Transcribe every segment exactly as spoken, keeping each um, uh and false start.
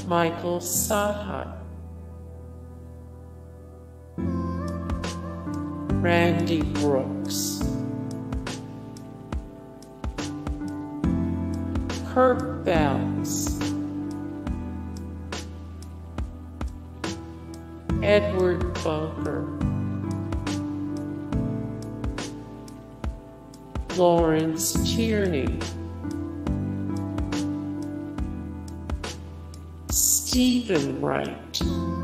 Michael Sahat, Randy Brooks, Kurt Bells, Edward Bunker, Lawrence Tierney, Stephen Wright,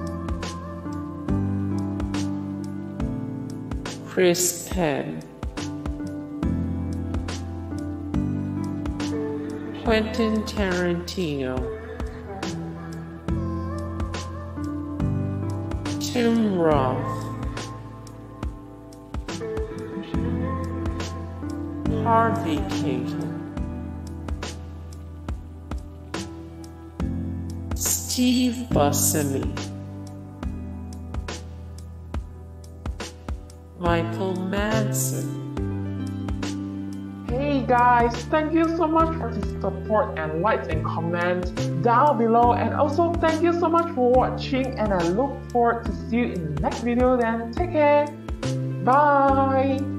Chris Penn, Quentin Tarantino, Tim Roth, Harvey Keitel, Steve Buscemi, Michael Madsen. Hey guys, thank you so much for the support and likes and comments down below, and also thank you so much for watching, and I look forward to see you in the next video. Then take care, bye.